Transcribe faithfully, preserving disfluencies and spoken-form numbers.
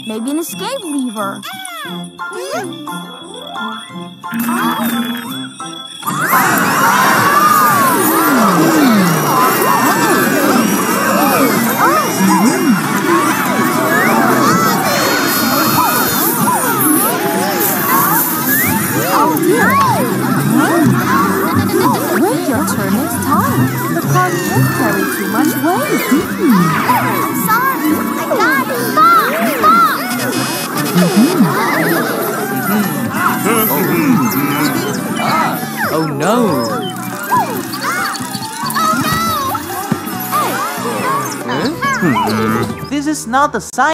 Maybe an escape lever. Oh dear! Wait your turn next time. The car can't carry too much weight. I'm sorry. I got it. Stop! Oh no! This is not the sign.